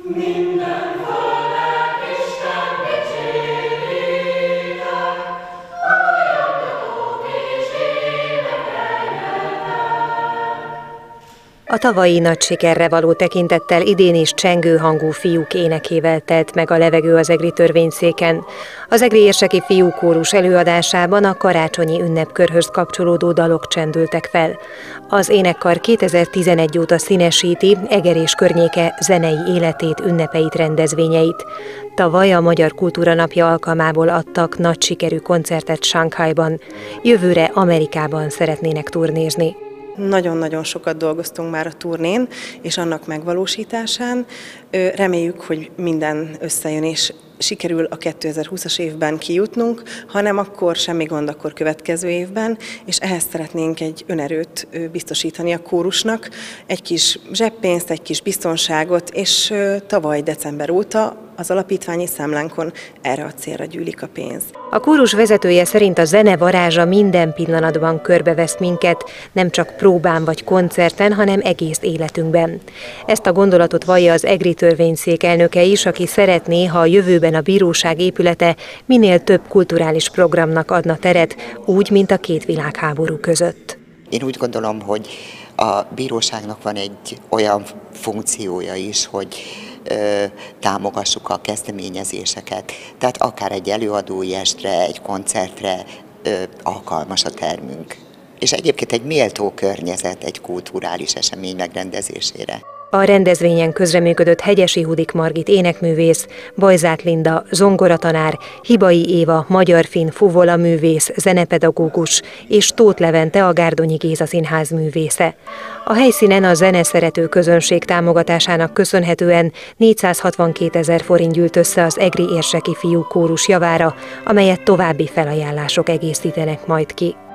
A tavalyi nagy sikerre való tekintettel idén is csengő hangú fiúk énekével telt meg a levegő az egri törvényszéken. Az egri érseki fiúkórus előadásában a karácsonyi ünnepkörhöz kapcsolódó dalok csendültek fel. Az énekkar 2011 óta színesíti Eger és környéke zenei életét, ünnepeit, rendezvényeit. Tavaly a Magyar Kultúra Napja alkalmából adtak nagy sikerű koncertet Shanghaiban. Jövőre Amerikában szeretnének turnézni. Nagyon-nagyon sokat dolgoztunk már a turnén és annak megvalósításán. Reméljük, hogy minden összejön és sikerül a 2020-as évben kijutnunk, ha nem akkor semmi gond, akkor következő évben, és ehhez szeretnénk egy önerőt biztosítani a kórusnak, egy kis zseppénzt, egy kis biztonságot, és tavaly december óta az alapítványi számlánkon erre a célra gyűlik a pénz. A kórus vezetője szerint a zene varázsa minden pillanatban körbevesz minket, nem csak próbán vagy koncerten, hanem egész életünkben. Ezt a gondolatot vallja az egri törvényszék elnöke is, aki szeretné, ha a jövőben a bíróság épülete minél több kulturális programnak adna teret, úgy, mint a két világháború között. Én úgy gondolom, hogy a bíróságnak van egy olyan funkciója is, hogy támogassuk a kezdeményezéseket. Tehát akár egy előadói estre, egy koncertre alkalmas a termünk. És egyébként egy méltó környezet egy kulturális esemény megrendezésére. A rendezvényen közreműködött Hegyesi Hudik Margit énekművész, Bajzát Linda zongoratanár, Hibai Éva magyar-finn fuvola művész, zenepedagógus és Tóth Levente a Gárdonyi Géza Színház művésze. A helyszínen a zeneszerető közönség támogatásának köszönhetően 462 000 forint gyűlt össze az egri érseki fiúk kórus javára, amelyet további felajánlások egészítenek majd ki.